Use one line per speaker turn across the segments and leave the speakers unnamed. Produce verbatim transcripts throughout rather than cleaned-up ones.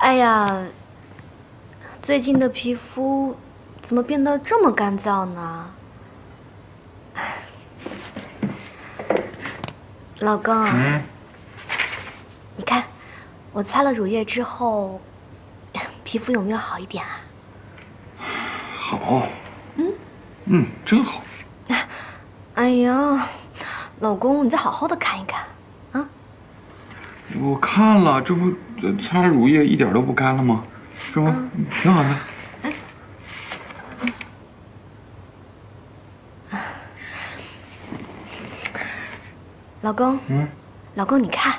哎呀，最近的皮肤怎么变得这么干燥呢？老公，嗯，你看，我擦了乳液之后，皮肤有没有好一点啊？
好，嗯，嗯，真好。
哎呀，老公，你再好好的看一看，啊！
我看了，这不擦了乳液一点都不干了吗？是吧？嗯、挺好的。
老公，嗯，老公，你看，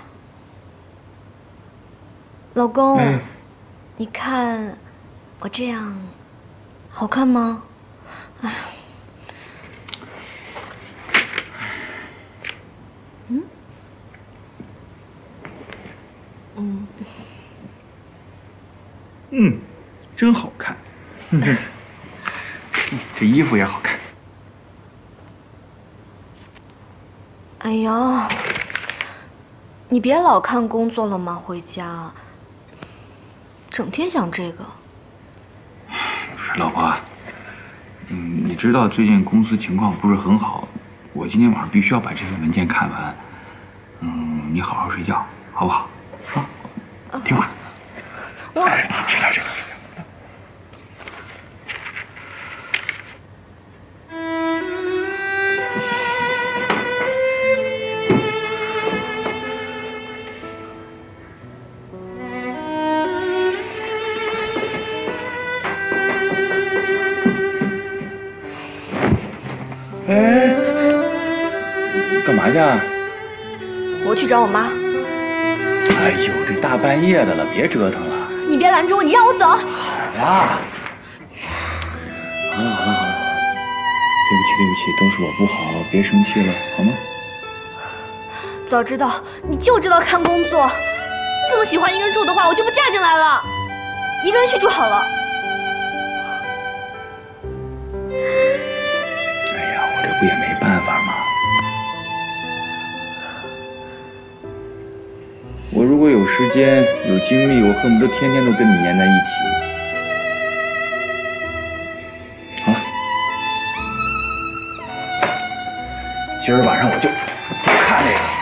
老公，嗯、你看我这样好看吗？哎呀，嗯，嗯，
嗯，真好看。嗯，这衣服也好看。
哎呀，你别老看工作了嘛，回家，整天想这个。
是老婆，嗯，你知道最近公司情况不是很好，我今天晚上必须要把这份文件看完。嗯，你好好睡觉，好不好？啊，听话。我哎，知道知道知道。哎，干嘛去啊？
我去找我妈。
哎呦，这大半夜的了，别折腾了。
你别拦着我，你让我走。
好啦，好了好了好了，对不起对不起，都是我不好，别生气了，好吗？
早知道你就知道看工作，这么喜欢一个人住的话，我就不嫁进来了，一个人去住好了。
哎呀，我这不也没办法吗？我如果有时间有精力，我恨不得天天都跟你黏在一起。好了，今儿晚上我就看这个。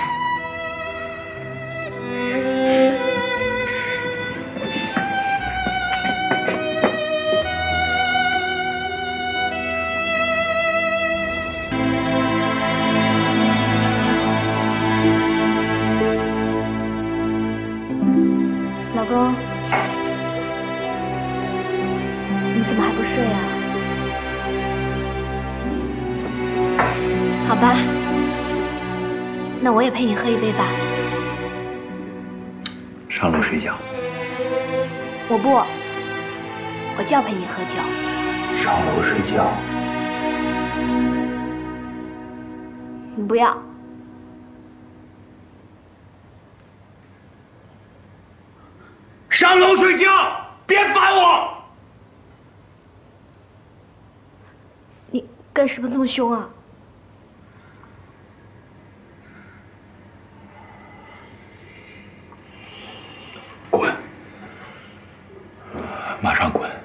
老公，你怎么还不睡啊？好吧，那我也陪你喝一杯吧。
上楼睡觉。
我不，我就要陪你喝酒。
上楼睡觉。
你不要。
上楼睡觉，别烦我！
你干什么这么凶啊？
滚！马上滚！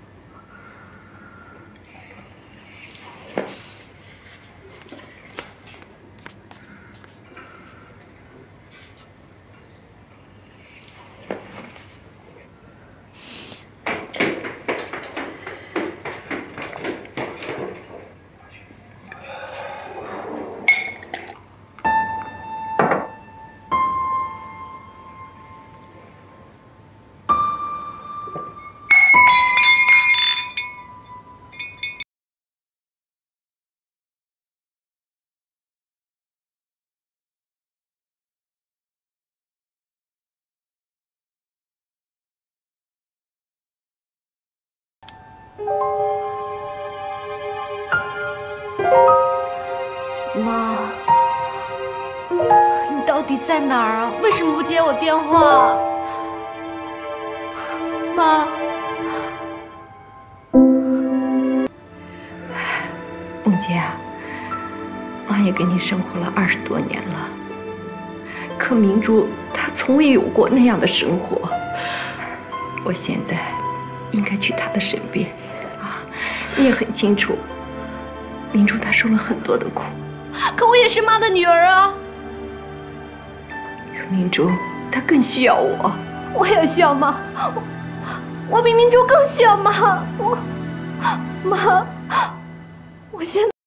妈，你到底在哪儿啊？为什么不接我电话？妈，
梦洁啊，妈也跟你生活了二十多年了，可明珠她从未有过那样的生活。 我现在应该去他的身边，啊，你也很清楚，明珠她受了很多的苦，
可我也是妈的女儿啊！
可明珠她更需要我，
我也需要妈，我我比明珠更需要妈，我妈，我现在。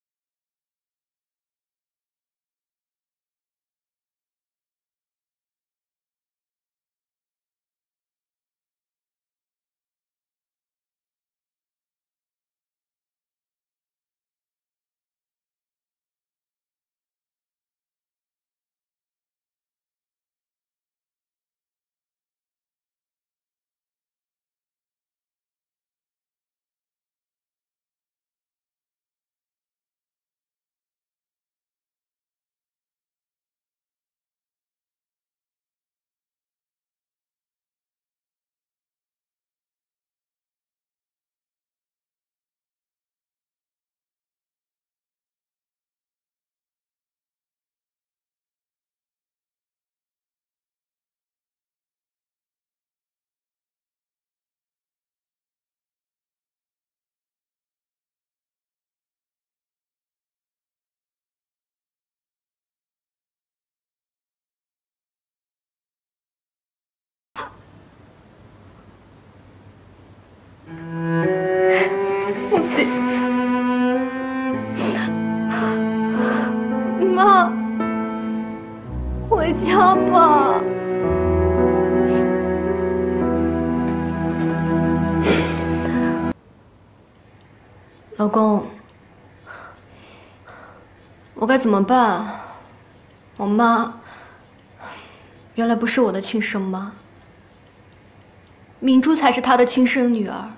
妈，回家吧。老公，我该怎么办？我妈原来不是我的亲生妈，明珠才是她的亲生女儿。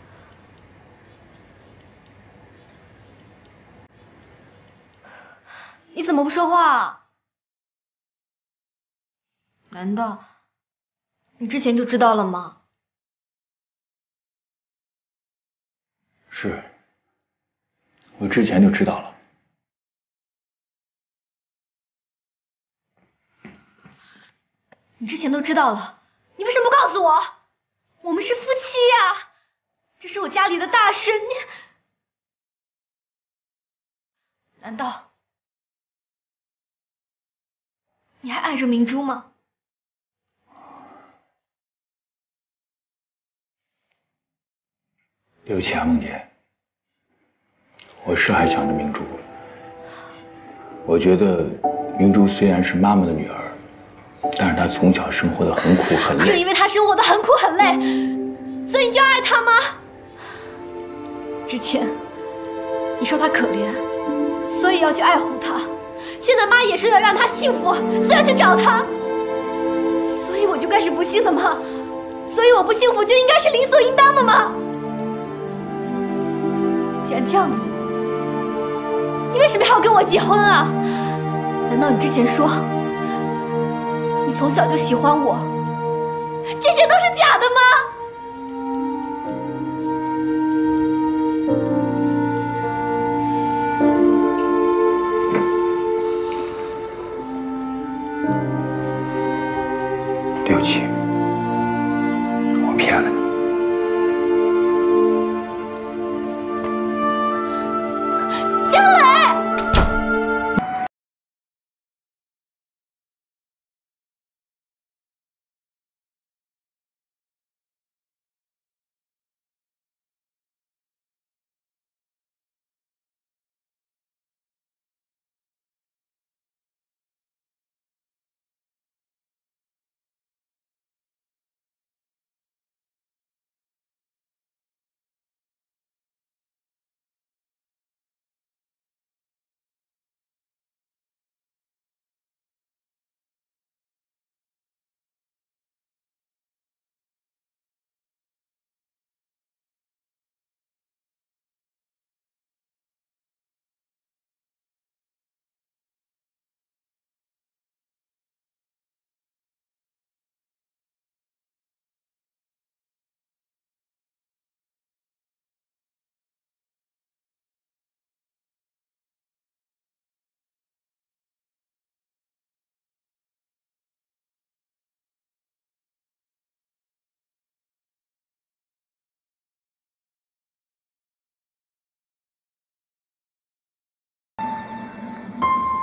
你怎么不说话？难道你之前就知道了吗？
是，我之前就知道了。
你之前都知道了，你为什么不告诉我？我们是夫妻呀，这是我家里的大事，你难道你还爱着明珠吗？
对不起啊，梦洁，我是还想着明珠。我觉得明珠虽然是妈妈的女儿，但是她从小生活的很苦很累。
正因为她生活的很苦很累，所以你就要爱她吗？之前你说她可怜，所以要去爱护她；现在妈也说要让她幸福，所以要去找她。所以我就该是不幸的吗？所以我不幸福就应该是理所应当的吗？既然这样子，你为什么还要跟我结婚啊？难道你之前说你从小就喜欢我，这些都是假的吗？
对不起，我骗了你。
江磊。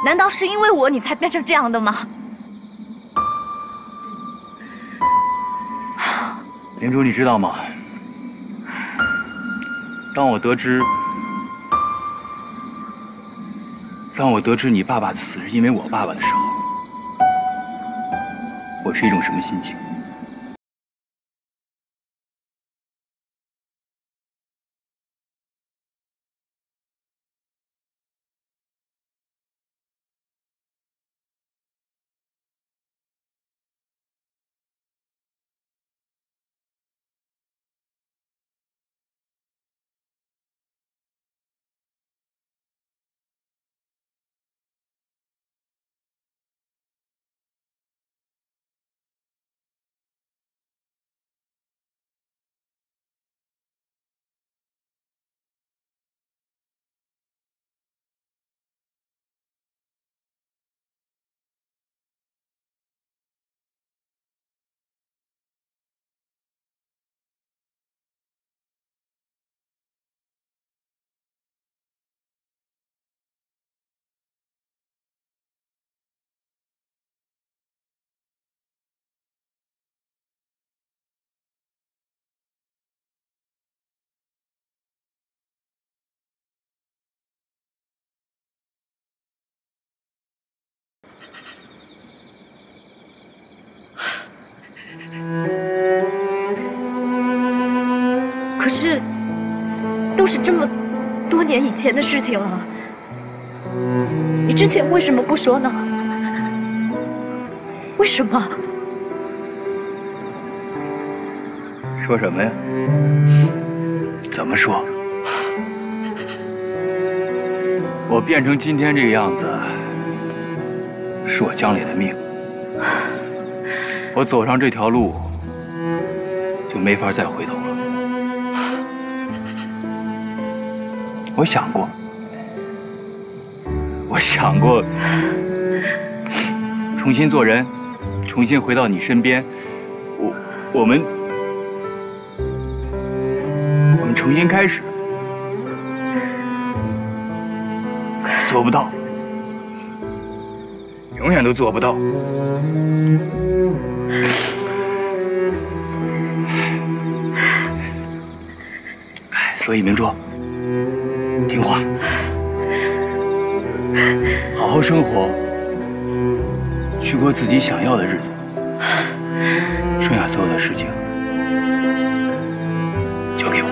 难道是因为我你才变成这样的吗？
明珠，你知道吗？当我得知，当我得知你爸爸的死是因为我爸爸的时候，我是一种什么心情？
可是，都是这么多年以前的事情了，你之前为什么不说呢？为什么？
说什么呀？怎么说？我变成今天这个样子，是我江磊的命。我走上这条路，就没法再回头了。我想过，我想过重新做人，重新回到你身边。我，我们，我们重新开始。可是做不到，永远都做不到。哎，所以明珠，听话，好好生活，去过自己想要的日子，剩下所有的事情交给我。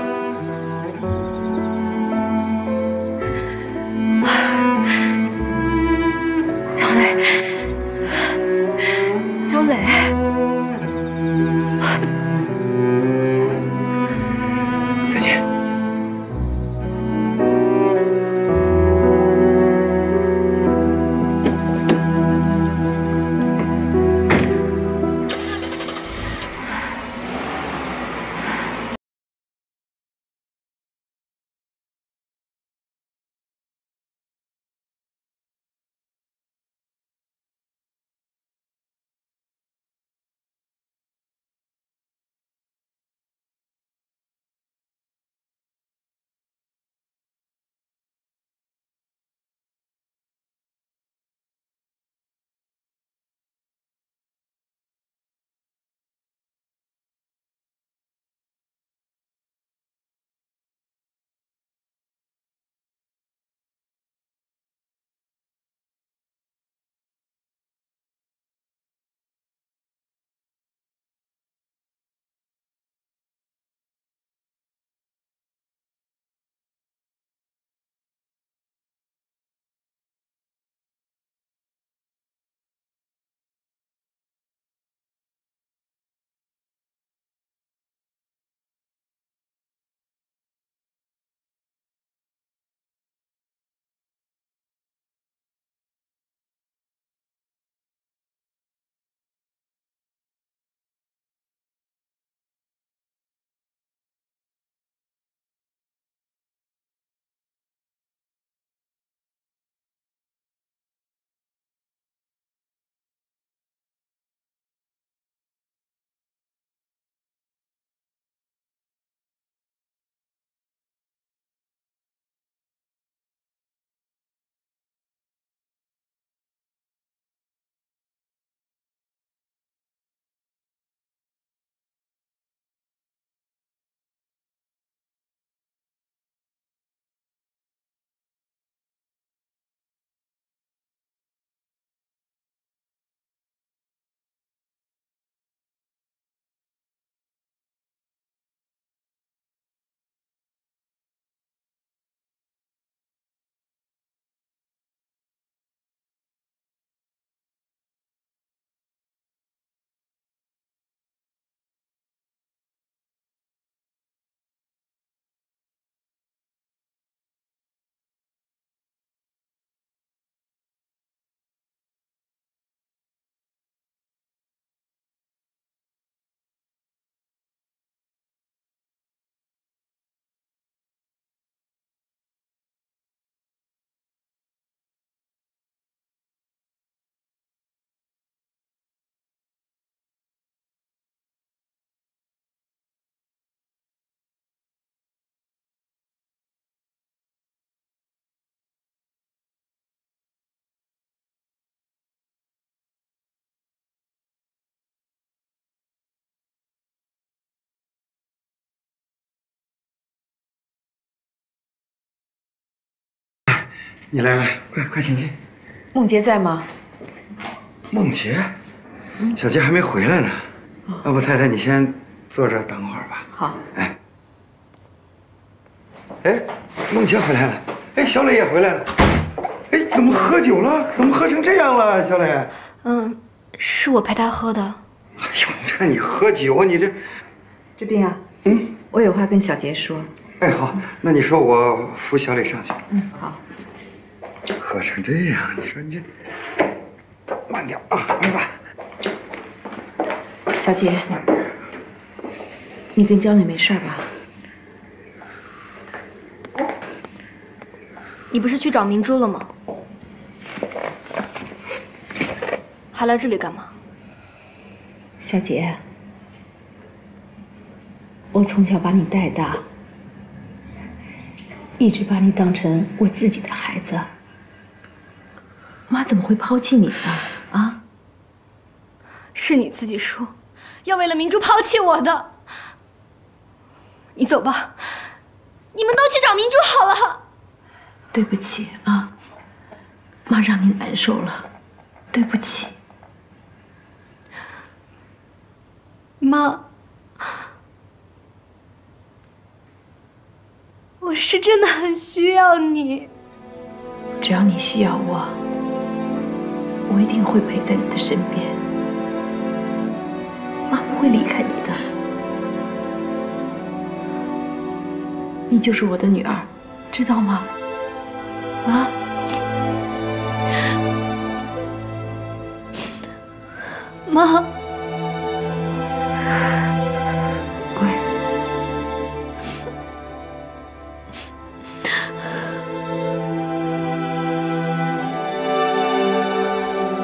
江磊，江磊。
再见。
你来来，快快请进。
梦洁在吗？
梦洁，小杰还没回来呢。要不太太你先坐这儿等会儿吧。
好。
哎，哎，梦洁回来了。哎，小磊也回来了。哎，怎么喝酒了？怎么喝成这样了，小磊？
嗯，是我陪他喝的。
哎呦，你看你喝酒，你这……
志斌啊，
嗯，
我有话跟小杰说。
哎，好，那你说我扶小磊上去。
嗯，好。
喝成这样，你说你这慢点啊，儿子。
小杰，你跟焦磊没事吧？
你不是去找明珠了吗？还来这里干嘛？
小杰，我从小把你带大，一直把你当成我自己的孩子。妈怎么会抛弃你呢？啊？
是你自己说要为了明珠抛弃我的。你走吧，你们都去找明珠好了。
对不起啊，妈让你难受了，对不起。
妈，我是真的很需要你。
只要你需要我，我一定会陪在你的身边。妈不会离开你的，你就是我的女儿，知道吗？啊？
妈。